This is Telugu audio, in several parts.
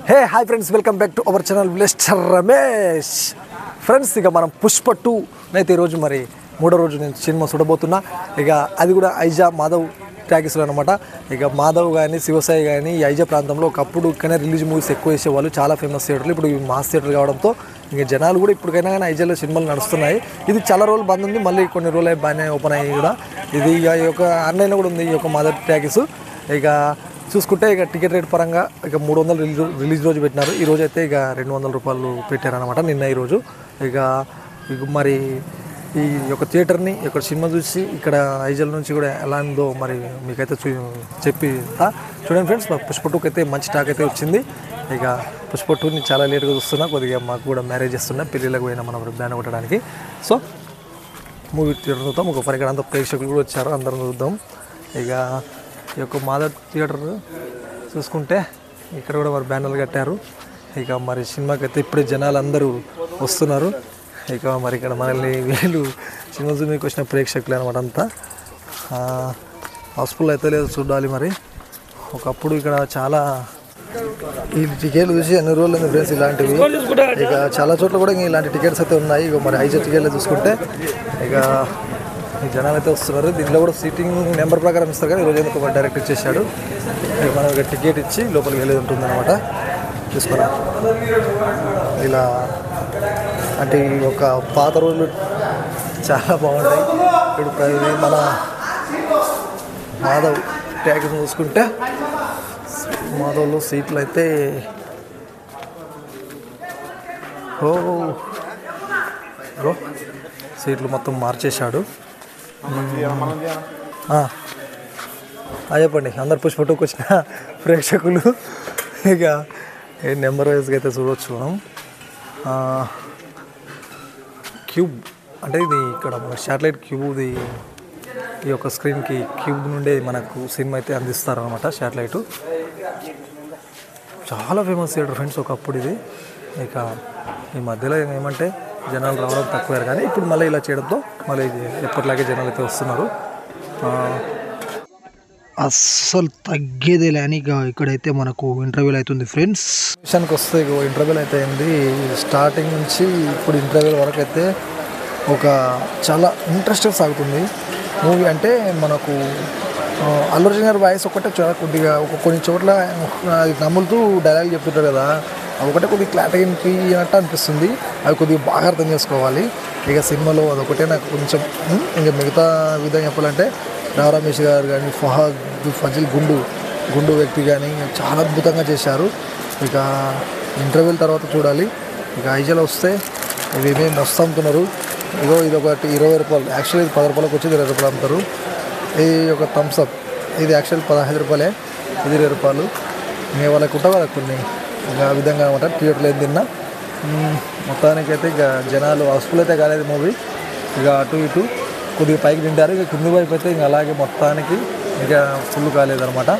Hey hi friends, welcome back to our channel mister Ramesh. Friends, ఇక మనం పుష్ప 2 అయితే ఈరోజు మరి మూడో రోజు నేను సినిమా చూడబోతున్నా. ఇక అది కూడా ఐజా మాధవ్ ట్యాగిస్లో అనమాట. ఇక మాధవ్ కానీ శివసాయి కానీ ఈ ఐజా ప్రాంతంలో ఒకప్పుడు ఇక్కడనే రిలీజ్ మూవీస్ ఎక్కువ వేసేవాళ్ళు, చాలా ఫేమస్ థియేటర్లు. ఇప్పుడు మాస్ థియేటర్ కావడంతో ఇంకా జనాలు కూడా ఇప్పటికైనా కానీ ఐజాలో సినిమాలు నడుస్తున్నాయి. ఇది చాలా రోజులు బంద్ ఉంది, మళ్ళీ కొన్ని రోజులు బాగానే ఓపెన్ అయ్యి కూడా. ఇది ఇక ఈ యొక్క ఆన్లైన్లో కూడా ఉంది ఈ యొక్క మాధవ్ ట్యాగిస్. ఇక చూసుకుంటే ఇక టికెట్ రేట్ పరంగా ఇక 300 రిలీజ్ రోజు పెట్టినారు. ఈ రోజు అయితే ఇక 200 రూపాయలు పెట్టారనమాట నిన్న ఈరోజు. ఇక మరి ఈ యొక్క థియేటర్ని ఇక్కడ సినిమా చూసి ఇక్కడ ఐజల్ నుంచి కూడా ఎలా ఉందో మరి మీకైతే చెప్పి చూడండి ఫ్రెండ్స్. పుష్ప 2కి అయితే మంచి టాక్ అయితే వచ్చింది. ఇక పుష్ప 2ని చాలా లేట్గా చూస్తున్నా, కొద్దిగా మాకు కూడా మ్యారేజ్ చేస్తున్నా, పెళ్ళిళ్ళకి పోయినా మనం బ్యాన్ కొట్టడానికి. సో మూవీ థియేటర్ చూద్దాం. ఒక ఇక్కడ అంత ప్రేక్షకులు కూడా వచ్చారు, అందరం చూద్దాం. ఇక ఈ యొక్క మాధవ్ థియేటర్ చూసుకుంటే ఇక్కడ కూడా మరి బ్యానర్లు కట్టారు. ఇక మరి సినిమాకి అయితే ఇప్పుడే జనాలు అందరూ వస్తున్నారు. ఇక మరి ఇక్కడ మనల్ని వీళ్ళు సినిమా చూడడానికి వచ్చిన ప్రేక్షకులు అనమాట అంతా. హౌస్ఫుల్ అయితే లేదు, చూడాలి మరి. ఒకప్పుడు ఇక్కడ చాలా ఈ టికెట్లు చూసి అన్ని రోజులు ఉంది ఫ్రెండ్స్ ఇలాంటివి. ఇక చాలా చోట్ల కూడా ఇలాంటి టికెట్స్ అయితే ఉన్నాయి. ఇక మరి ఐజా టికెట్లు చూసుకుంటే ఇక ఈ జనాలు అయితే వస్తున్నారు. దీంట్లో కూడా సీటింగ్ నెంబర్ ప్రకారం ఇస్తారు, కానీ ఈరోజు ఎందుకు డైరెక్ట్ ఇచ్చేసాడు. మనం ఇక టికెట్ ఇచ్చి లోపలికి వెళ్ళేది ఉంటుంది అనమాట. చూసుకున్నా ఇలా అంటే ఈ యొక్క పాత రోజులు చాలా బాగుంటాయి. ఇప్పుడు ఇది మన మాధవ్ ట్యాక్స్ చూసుకుంటే మాధవ్లో సీట్లు అయితే సీట్లు మొత్తం మార్చేశాడు. చెప్పండి అందరు పుష్ప 2కి వచ్చిన ప్రేక్షకులు. ఇక నెంబర్ వైజ్గా అయితే చూడవచ్చు మనం. క్యూబ్ అంటే ఇది ఇక్కడ మన శాటిలైట్ క్యూబ్ది ఈ యొక్క స్క్రీన్కి క్యూబ్ నుండే మనకు సినిమా అయితే అందిస్తారు అనమాట. శాటిలైట్ చాలా ఫేమస్ థియేటర్ ఫ్రెండ్స్ ఒకప్పుడు ఇది. ఇక ఈ మధ్యలో ఏమంటే జనాలు రావడం తక్కువ, కానీ ఇప్పుడు మళ్ళీ ఇలా చేయడంతో మళ్ళీ ఎప్పటిలాగే జనాలు అయితే వస్తున్నారు. అస్సలు తగ్గేదేలే అని ఇక్కడైతే మనకు ఇంటర్వ్యూలు అవుతుంది ఫ్రెండ్స్. విషయానికి వస్తే ఇంటర్వ్యూలు అయితే అయింది. స్టార్టింగ్ నుంచి ఇప్పుడు ఇంటర్వ్యూల వరకు అయితే ఒక చాలా ఇంట్రెస్ట్గా సాగుతుంది మూవీ. అంటే మనకు అల్లు అర్జున్ గారి వాయిస్ ఒకటే కొద్దిగా కొన్ని చోట్ల నమ్ములుతూ డైలాగ్ చెప్తుంటారు కదా, ఒకటే కొద్దిగా క్లారిటీ అన్నట్టు అనిపిస్తుంది. అవి కొద్దిగా బాగా అర్థం చేసుకోవాలి. ఇక సినిమాలో అదొకటే నాకు కొంచెం ఇంకా మిగతా విధంగా చెప్పాలంటే రమేష్ గారు కానీ ఫజిల్ గుండు వ్యక్తి కానీ చాలా అద్భుతంగా చేశారు. ఇక ఇంటర్వ్యూల తర్వాత చూడాలి. ఇక ఐజాలో వస్తే ఇవి మస్తు అమ్ముతున్నారు. ఇది ఒకటి 20 రూపాయలు, యాక్చువల్లీ ఇది 10 రూపాయలకు వచ్చి 20 రూపాయలు అమ్ముతారు. ఇది ఒక థమ్స్అప్, ఇది యాక్చువల్లీ 15 రూపాయలే, ఇది 20 రూపాయలు. ఇంకా వాళ్ళకు ఉంటా వాళ్ళకి కొన్ని ఇక ఆ విధంగా అనమాట. థియేటర్లో ఏం తిన్నా మొత్తానికైతే ఇక జనాలు హౌస్ఫుల్ అయితే కాలేదు మూవీ. ఇక అటు ఇటు కొద్దిగా పైకి తింటారు, ఇక కింది వైపు అయితే ఇంకా అలాగే మొత్తానికి ఇక ఫుల్ కాలేదనమాట.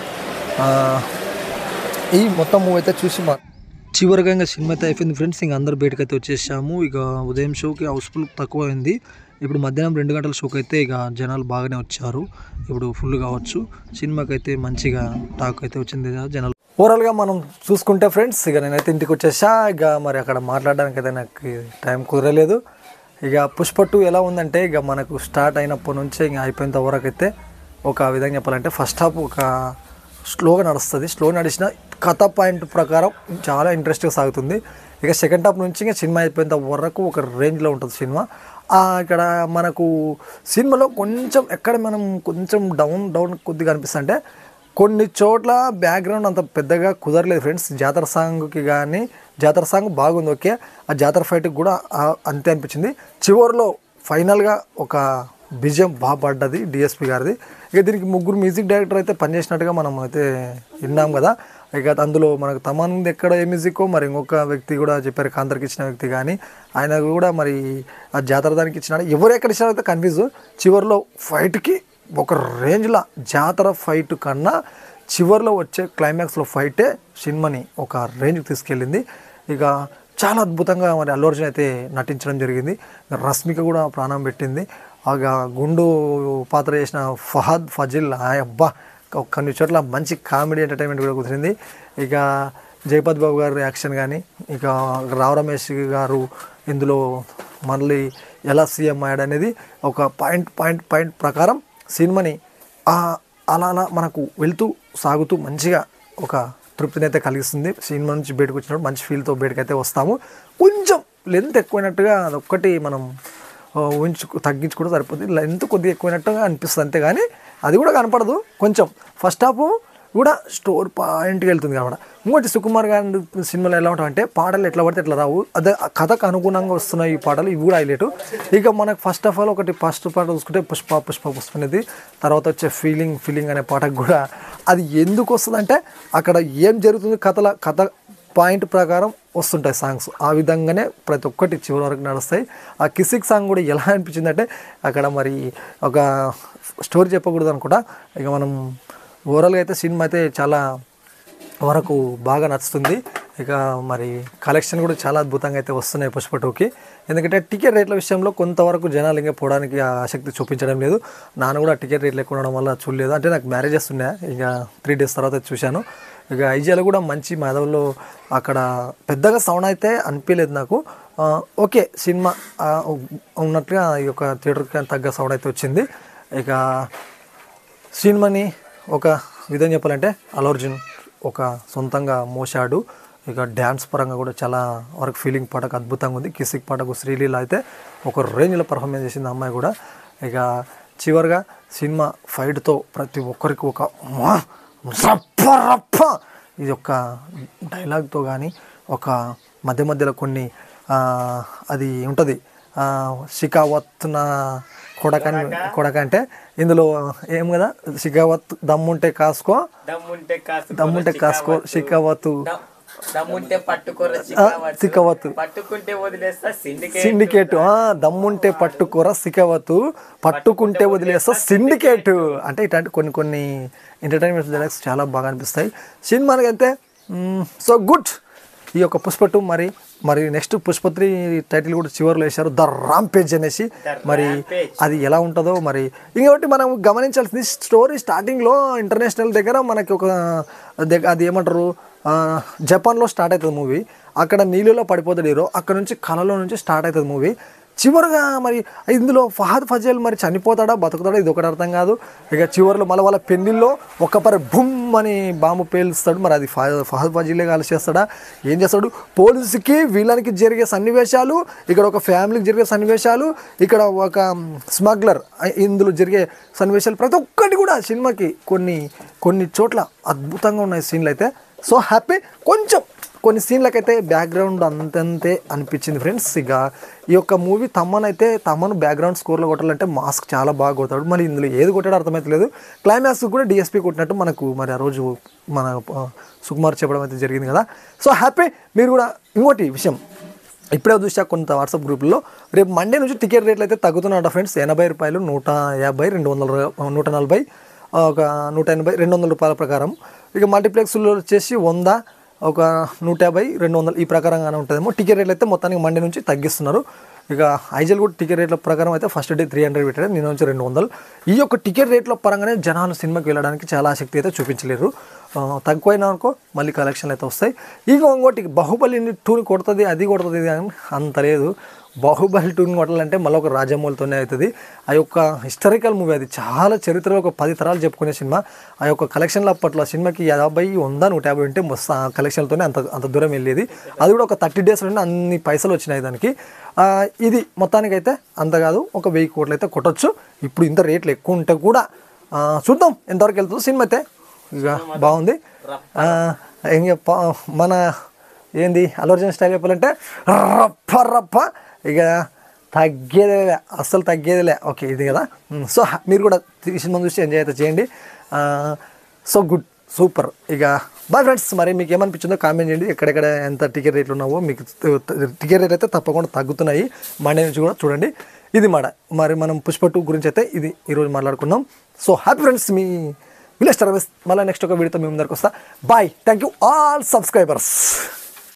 ఈ మొత్తం మూవీ అయితే చూసి చివరిగా ఇంకా సినిమా అయితే అయిపోయింది ఫ్రెండ్స్. ఇంక అందరు బయటకు అయితే వచ్చేసాము. ఇక ఉదయం షోకి హౌస్ఫుల్ తక్కువ అయింది. ఇప్పుడు మధ్యాహ్నం 2 గంటల షోకి అయితే ఇక జనాలు బాగానే వచ్చారు. ఇప్పుడు ఫుల్ కావచ్చు. సినిమాకి అయితే మంచిగా టాక్ అయితే వచ్చింది జనాలు. ఓవరాల్గా మనం చూసుకుంటే ఫ్రెండ్స్, ఇక నేనైతే ఇంటికి వచ్చేసా. ఇక మరి అక్కడ మాట్లాడడానికి అయితే నాకు టైం కుదరలేదు. ఇక పుష్ప 2 ఎలా ఉందంటే ఇక మనకు స్టార్ట్ అయినప్పటి నుంచే ఇంకా అయిపోయేంత వరకు అయితే ఒక విధంగా చెప్పాలంటే ఫస్ట్ హాఫ్ ఒక స్లోగా నడుస్తుంది. స్లో నడిచిన కథ పాయింట్ ప్రకారం చాలా ఇంట్రెస్ట్గా సాగుతుంది. ఇక సెకండ్ హాఫ్ నుంచి ఇంకా సినిమా అయిపోయేంత వరకు ఒక రేంజ్లో ఉంటుంది సినిమా. ఇక్కడ మనకు సినిమాలో కొంచెం ఎక్కడ మనం కొంచెం డౌన్ కొద్దిగా అనిపిస్తుంది అంటే కొన్ని చోట్ల బ్యాక్గ్రౌండ్ అంత పెద్దగా కుదరలేదు ఫ్రెండ్స్. జాతర సాంగ్కి కానీ జాతర సాంగ్ బాగుంది, ఓకే. ఆ జాతర ఫైట్కి కూడా అంతే అనిపించింది. చివరిలో ఫైనల్గా ఒక బిజిఎం బాగా పడ్డది డిఎస్పి గారిది. ఇక దీనికి 3 మ్యూజిక్ డైరెక్టర్ అయితే పనిచేసినట్టుగా మనం అయితే విన్నాం కదా. ఇక అందులో మనకు తమన్ ఎక్కడ ఏ మ్యూజిక్కో మరి ఇంకొక వ్యక్తి కూడా చెప్పారు, కాంతర్కి ఇచ్చిన వ్యక్తి కానీ ఆయన కూడా మరి ఆ జాతర దానికి ఇచ్చినాడు. ఎవరు ఎక్కడ ఇచ్చినారో అయితే కన్ఫ్యూజ్. చివరిలో ఫైట్కి ఒక రేంజ్లో జాతర ఫైట్ కన్నా చివరిలో వచ్చే క్లైమాక్స్లో ఫైటే సినిమాని ఒక రేంజ్కి తీసుకెళ్ళింది. ఇక చాలా అద్భుతంగా మరి అల్లు అర్జున్ అయితే నటించడం జరిగింది. రష్మిక కూడా ప్రాణం పెట్టింది. గుండు పాత్ర చేసిన ఫజిల్ అబ్బా కొన్ని చోట్ల మంచి కామెడీ ఎంటర్టైన్మెంట్ కూడా కుదిరింది. ఇక జయపతి బాబు గారి యాక్షన్ కానీ, ఇక రావు రమేష్ గారు ఇందులో మళ్ళీ ఎలా సీఎం అయ్యాడు అనేది ఒక పాయింట్ ప్రకారం సినిమాని అలా అలా మనకు వెళ్తూ సాగుతూ మంచిగా ఒక తృప్తిని అయితే కలిగిస్తుంది. సినిమా నుంచి బయటకు వచ్చినప్పుడు మంచి ఫీల్తో బయటకైతే వస్తాము. కొంచెం లెంత్ ఎక్కువైనట్టుగా అదొక్కటి మనం తగ్గించుకుంటే సరిపోతుంది. లెంత్ కొద్దిగా ఎక్కువైనట్టుగా అనిపిస్తుంది అంతే, కానీ అది కూడా కనపడదు. కొంచెం ఫస్ట్ హాఫ్ కూడా స్టోర్ పాయింట్కి వెళ్తుంది కాబట్టి. ఇంకోటి సుకుమార్ గారి సినిమాలో ఎలా ఉంటాయంటే పాటలు ఎట్లా పడితే ఎట్లా రావు, అదే కథకు అనుగుణంగా వస్తున్నాయి ఈ పాటలు, ఇవి కూడా హైలైట్. ఇక మనకు ఫస్ట్ ఆఫ్ ఆల్ ఒకటి ఫస్ట్ పాట చూసుకుంటే పుష్ప అనేది, తర్వాత వచ్చే ఫీలింగ్ అనే పాటకు కూడా అది ఎందుకు వస్తుందంటే అక్కడ ఏం జరుగుతుంది కథ పాయింట్ ప్రకారం వస్తుంటాయి సాంగ్స్. ఆ విధంగానే ప్రతి ఒక్కటి చివరి వరకు నడుస్తాయి. ఆ కిసిక్ సాంగ్ కూడా ఎలా అనిపించిందంటే అక్కడ మరి ఒక స్టోరీ చెప్పకూడదు అనుకుంటా. ఇక మనం ఓవరాల్గా అయితే సినిమా అయితే చాలా వరకు బాగా నచ్చుతుంది. ఇక మరి కలెక్షన్ కూడా చాలా అద్భుతంగా అయితే వస్తున్నాయి పుష్ప 2కి. ఎందుకంటే టికెట్ రేట్ల విషయంలో కొంతవరకు జనాలు ఇంకా పోవడానికి ఆసక్తి చూపించడం లేదు. నాన్న కూడా టికెట్ రేట్లు ఎక్కువ ఉండడం వల్ల చూడలేదు. అంటే నాకు మ్యారేజెస్ ఉన్నాయి, ఇక 3 days తర్వాత చూశాను. ఇక ఐజీఎల్ కూడా మంచి మాధవ్లో అక్కడ పెద్దగా సౌండ్ అయితే అనిపించలేదు నాకు. ఓకే, సినిమా ఉన్నట్టుగా ఈ యొక్క థియేటర్కి తగ్గ సౌండ్ అయితే వచ్చింది. ఇక సినిమాని ఒక విధంగా చెప్పాలంటే అల్లు అర్జున్ ఒక సొంతంగా మోసాడు. ఇక డ్యాన్స్ పరంగా కూడా చాలా వరకు ఫీలింగ్ పాటకు అద్భుతంగా ఉంది. కిసిక్ పాటకు శ్రీలీల అయితే ఒక రేంజ్లో పర్ఫార్మెన్స్ చేసింది అమ్మాయి కూడా. ఇక చివరిగా సినిమా ఫైట్తో ప్రతి ఒక్కరికి ఒక రప్ప ఇది ఒక డైలాగ్తో కానీ ఒక మధ్యలో కొన్ని అది ఉంటుంది షికావత్ నా కొడక అంటే ఇందులో ఏం కదా, షికావత్ దమ్ముంటే కాసుకో షికావత్ సికవత్ సిండికేట్, దమ్ముంటే పట్టుకోర సికవత్ పట్టుకుంటే వదిలేస్తా సిండికేట్ అంటే ఇట్లాంటి కొన్ని ఎంటర్టైన్మెంట్ డైలాగ్స్ చాలా బాగా అనిపిస్తాయి సినిమాకి అయితే. So good. ఈ యొక్క పుష్ప 2 మరి నెక్స్ట్ పుష్ప 3 టైటిల్ కూడా చివరిలో వేశారు, ద రాంపేజ్ అనేసి. మరి అది ఎలా ఉంటుందో మరి. ఇంకొకటి మనం గమనించాల్సింది, స్టోరీ స్టార్టింగ్లో ఇంటర్నేషనల్ దగ్గర మనకి ఒక అది ఏమంటారు జపాన్లో స్టార్ట్ అవుతుంది మూవీ. అక్కడ నీళ్ళలో పడిపోతాడు హీరో, అక్కడ నుంచి కళలో నుంచి స్టార్ట్ అవుతుంది మూవీ. చివరిగా మరి ఇందులో ఫహద్ ఫజల్ మరి చనిపోతాడా బతుకుతాడా ఇది ఒకటి అర్థం కాదు. ఇక చివరిలో మళ్ళీ వాళ్ళ పెళ్ళిల్లో ఒక్కపరి బుమ్ అని బాంబు పేలుస్తాడు. మరి అది ఫహద్ ఫజలే కలిసి చేస్తాడా, ఏం చేస్తాడు? పోలీసుకి వీళ్ళకి జరిగే సన్నివేశాలు, ఇక్కడ ఒక ఫ్యామిలీకి జరిగే సన్నివేశాలు, ఇక్కడ ఒక స్మగ్లర్ ఇందులో జరిగే సన్నివేశాలు, ప్రతి ఒక్కటి కూడా సినిమాకి కొన్ని చోట్ల అద్భుతంగా ఉన్నాయి సీన్లు అయితే. So happy. కొంచెం కొన్ని సీన్లకైతే బ్యాక్గ్రౌండ్ అంతంతే అనిపించింది ఫ్రెండ్స్. ఇక ఈ యొక్క మూవీ తమ్మను బ్యాక్గ్రౌండ్ స్కోర్లో కొట్టాలంటే మాస్క్ చాలా బాగా కొడతాడు. మరి ఇందులో ఏది కొట్టాడో అర్థమైతలేదు. క్లైమాక్స్ కూడా డిఎస్పీ కొట్టినట్టు మనకు మరి ఆ రోజు మన సుకుమార్ చెప్పడం అయితే జరిగింది కదా. So happy. మీరు కూడా ఇంకోటి విషయం ఇప్పుడే చూసా కొంత వాట్సాప్ గ్రూప్లో, రేపు మండే నుంచి టికెట్ రేట్లు అయితే తగ్గుతున్నాయట ఫ్రెండ్స్. 80 రూపాయలు, 150, 200, 140, ఒక 180, 200 రూపాయల ప్రకారం. ఇక మల్టీప్లెక్స్లో వచ్చేసి 100, ఒక 150, 200 ఈ ప్రకారంగానే ఉంటుందేమో. టికెట్ రేట్లు అయితే మొత్తానికి మండే నుంచి తగ్గిస్తున్నారు. ఇక ఐజల్ కూడా టికెట్ రేట్ల ప్రకారం అయితే ఫస్ట్ డే 300 పెట్టారు, నిన్న నుంచి 200. ఈ యొక్క టికెట్ రేట్ల పరంగానే జనాలు సినిమాకి వెళ్ళడానికి చాలా ఆసక్తి అయితే చూపించలేరు. తక్కువైనా అనుకో మళ్ళీ కలెక్షన్లు అయితే వస్తాయి. ఇక ఇంకోటి బాహుబలి 2ని కొడుతుంది, అది కొడుతుంది కానీ అంత లేదు. బాహుబలి 2ని కొట్టాలంటే మళ్ళీ ఒక రాజమౌళితోనే అవుతుంది. ఆ యొక్క హిస్టారికల్ మూవీ, అది చాలా చరిత్రలో ఒక 10 తరాలు చెప్పుకునే సినిమా. ఆ యొక్క కలెక్షన్లు అప్పట్లో సినిమాకి 50, 100, 150 ఉంటే మొత్తం ఆ కలెక్షన్లతోనే అంత దూరం వెళ్ళేది. అది కూడా ఒక 30 daysలోనే అన్ని పైసలు వచ్చినాయి దానికి. ఇది మొత్తానికైతే అంత కాదు, ఒక 1000 కోట్లు అయితే కొట్టచ్చు. ఇప్పుడు ఇంత రేట్లు ఎక్కువ ఉంటే కూడా చూద్దాం ఎంతవరకు వెళ్తుందో సినిమా అయితే. ఇక బాగుంది. మన ఏంది అల్లు అర్జున్ స్టైల్ చెప్పాలంటే రప్ప ఇక తగ్గేదేలే, అస్సలు తగ్గేదిలే. ఓకే, ఇది కదా. సో మీరు కూడా ఈ సినిమా చూసి ఎంజాయ్ అయితే చేయండి. So good, super. ఇక బాయ్ ఫ్రెండ్స్. మరి మీకు ఏమనిపించిందో కామెంట్ చేయండి. ఎక్కడెక్కడ ఎంత టికెట్ రేట్లు ఉన్నావో మీకు టికెట్ రేట్లు అయితే తప్పకుండా తగ్గుతున్నాయి. మండే నుంచి కూడా చూడండి. ఇది మరి మనం పుష్ప 2 గురించి అయితే ఇది ఈరోజు మాట్లాడుకున్నాం. సో హ్యాపీ ఫ్రెండ్స్, మీ విలేజ్ టర్వెస్. మళ్ళీ నెక్స్ట్ ఒక వీడియోతో మీ ముందరికి వస్తా. Bye. Thank you all subscribers.